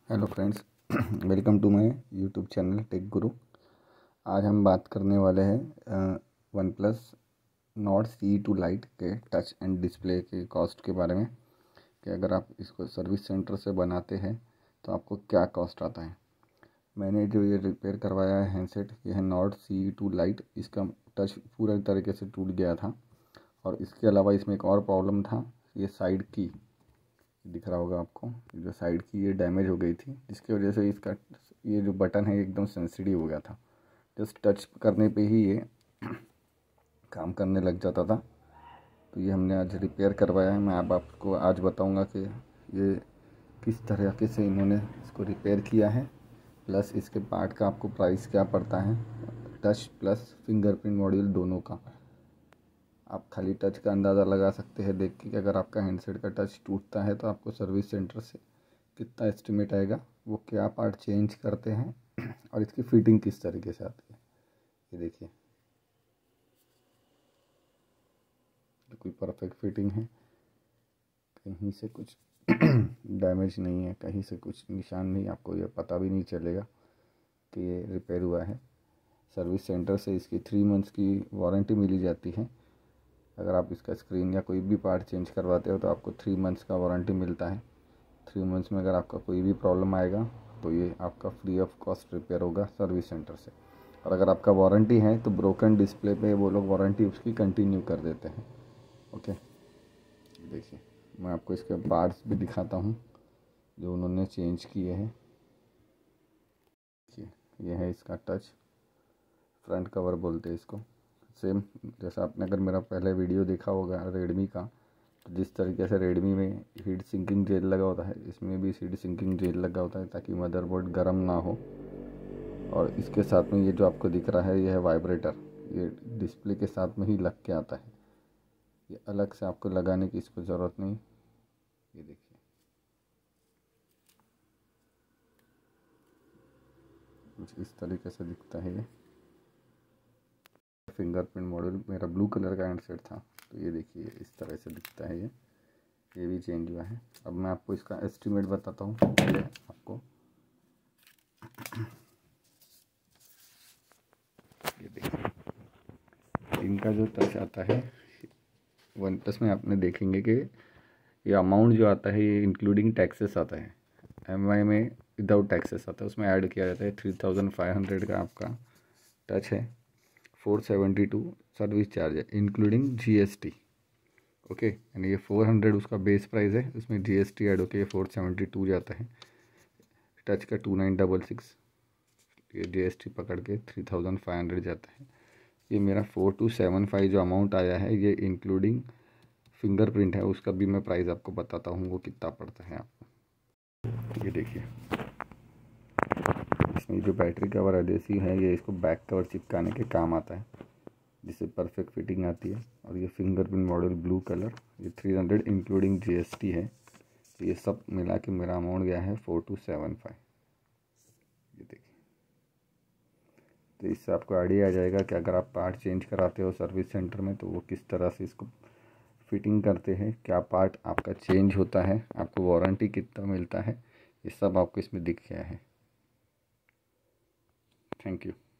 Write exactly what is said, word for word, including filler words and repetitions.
Hello friends, welcome to my YouTube channel Tech Guru. आज हम बात करने वाले हैं OnePlus Nord C two Lite के टच एंड डिस्प्ले के कॉस्ट के बारे में कि अगर आप इसको सर्विस सेंटर से बनाते हैं तो आपको क्या कॉस्ट आता है। मैंने जो ये रिपेयर करवाया है हैंडसेट, ये है नॉट सी टू लाइट। इसका टच पूरा तरीके से टूट गया था और इसके अलावा इसमें एक और प्रॉब्लम था। ये साइड की दिख रहा होगा आपको, जो साइड की ये डैमेज हो गई थी, जिसकी वजह से इसका ये जो बटन है एकदम सेंसिटिव हो गया था। जस्ट टच करने पे ही ये काम करने लग जाता था। तो ये हमने आज रिपेयर करवाया है। मैं अब आपको आज बताऊंगा कि ये किस तरीके से इन्होंने इसको रिपेयर किया है, प्लस इसके पार्ट का आपको प्राइस क्या पड़ता है, टच प्लस फिंगरप्रिंट मॉड्यूल दोनों का। आप खाली टच का अंदाज़ा लगा सकते हैं देख के कि अगर आपका हैंडसेट का टच टूटता है तो आपको सर्विस सेंटर से कितना एस्टिमेट आएगा, वो क्या पार्ट चेंज करते हैं और इसकी फिटिंग किस तरीके से आती है। ये देखिए, बिल्कुल परफेक्ट फिटिंग है, कहीं से कुछ डैमेज नहीं है, कहीं से कुछ निशान नहीं, आपको ये पता भी नहीं चलेगा कि ये रिपेयर हुआ है। सर्विस सेंटर से इसकी थ्री मंथ्स की वारंटी मिली जाती है। अगर आप इसका स्क्रीन या कोई भी पार्ट चेंज करवाते हो तो आपको थ्री मंथ्स का वारंटी मिलता है। थ्री मंथ्स में अगर आपका कोई भी प्रॉब्लम आएगा तो ये आपका फ्री ऑफ कॉस्ट रिपेयर होगा सर्विस सेंटर से। और अगर आपका वारंटी है तो ब्रोकन डिस्प्ले पे वो लोग वारंटी उसकी कंटिन्यू कर देते हैं। ओके, देखिए मैं आपको इसके पार्ट्स भी दिखाता हूँ जो उन्होंने चेंज किए हैं। देखिए, ये है इसका टच, फ्रंट कवर बोलते हैं इसको। सेम जैसा आपने अगर मेरा पहले वीडियो देखा होगा रेडमी का, तो जिस तरीके से रेडमी में हीट सिंकिंग जेल लगा होता है, इसमें भी हीट सिंकिंग जेल लगा होता है ताकि मदरबोर्ड गर्म ना हो। और इसके साथ में ये जो आपको दिख रहा है ये है वाइब्रेटर, ये डिस्प्ले के साथ में ही लग के आता है। ये अलग से आपको लगाने की इसको ज़रूरत नहीं। ये देखिए, कुछ इस तरीके से दिखता है। ये फिंगरप्रिंट मॉड्यूल मेरा ब्लू कलर का हैंडसेट था, तो ये देखिए इस तरह से दिखता है। ये ये भी चेंज हुआ है। अब मैं आपको इसका एस्टिमेट बताता हूँ पहले आपको। ये देखिए, इनका जो टच आता है वन प्लस में, आपने देखेंगे कि ये अमाउंट जो आता है ये इंक्लूडिंग टैक्सेस आता है। एम आई में विदाउट टैक्सेस आता है, उसमें ऐड किया जाता है। थ्री थाउजेंड फाइव हंड्रेड का आपका टच है, four seventy two service charge है including G S T. Okay, यानी ये फोर हंड्रेड उसका बेस प्राइस है, उसमें जी एस टी ऐड होकर ये फोर सेवेंटी टू जाता है। टच का टू नाइन डबल सिक्स, ये जी एस टी पकड़ के थ्री थाउजेंड फाइव हंड्रेड जाता है। ये मेरा फोर टू सेवन फाइव जो अमाउंट आया है ये इंक्लूडिंग फिंगरप्रिंट है, उसका भी मैं प्राइस आपको बताता हूँ वो कितना पड़ता है आपको। ये देखिए, इसमें जो बैटरी कवर एडेसिव है ये इसको बैक कवर चिपकाने के काम आता है, जिससे परफेक्ट फिटिंग आती है। और ये फिंगरप्रिंट मॉडल ब्लू कलर, ये three hundred including G S T है। तो ये सब मिला के मेरा अमाउंट गया है फोर टू सेवन फाइव। ये देखिए, तो इससे आपको आइडिया आ जाएगा कि अगर आप पार्ट चेंज कराते हो सर्विस सेंटर में तो वो किस तरह से इसको फिटिंग करते हैं, क्या पार्ट आपका चेंज होता है, आपको वारंटी कितना मिलता है, ये सब आपको इसमें दिख गया है। Thank you.